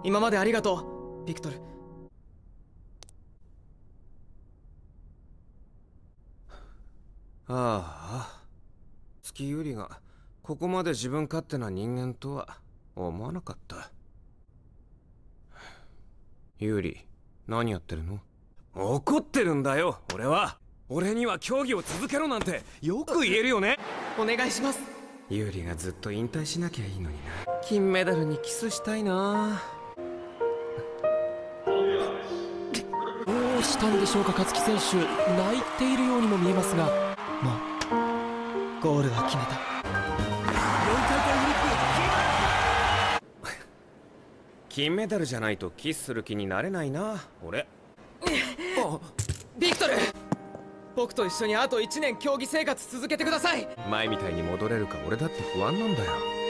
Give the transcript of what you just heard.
今までありがとうビクトル。 ああ、月ゆりがここまで自分勝手な人間とは思わなかった。ユーリ、何やってるの？怒ってるんだよ、俺は。俺には競技を続けろなんてよく言えるよね。 お願いします。 ユーリがずっと引退しなきゃいいのにな。金メダルにキスしたいな。 どうしたんでしょうか、勝木選手。泣いているようにも見えますが、 もうゴールは決めた。 金メダルじゃないとキスする気になれないな、俺。 ビクトル、僕と一緒にあと1年競技生活続けてください。 前みたいに戻れるか俺だって不安なんだよ。